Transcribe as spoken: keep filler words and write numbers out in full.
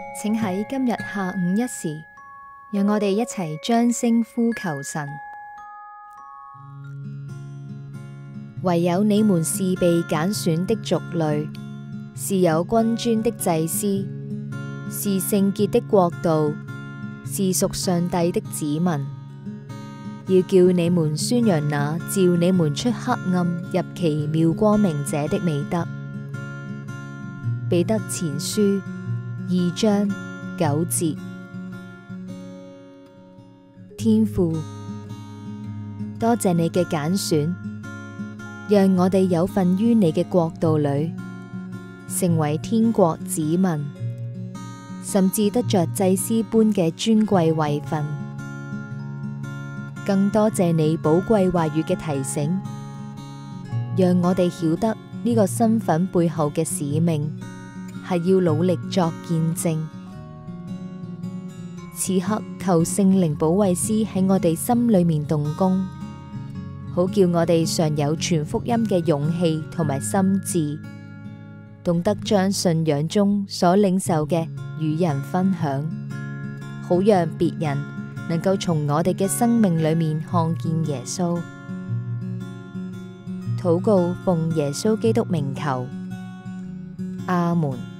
請喺今日下午一時，讓我哋一齊將聲呼求神。唯有你們是被揀選的族類，是有君尊的祭司，是聖潔的國度，是屬上帝的子民，要叫你們宣揚那召你們出黑暗入奇妙光明者的美德。彼得前書二章九節。天父，多謝你嘅揀選，讓我哋有份於你嘅國度裏，成為天國子民，甚至得着祭司般嘅尊貴位份。更多謝你寶貴話語嘅提醒，讓我哋曉得呢個身份背後嘅使命，係要努力作見證。此刻求聖靈保惠師喺我哋心裏面動工，好叫我哋常有傳福音嘅勇氣同埋心志，懂得將信仰中所領受嘅與人分享，好讓別人能夠從我哋嘅生命裏面看見耶穌。禱告奉耶穌基督名求，阿門。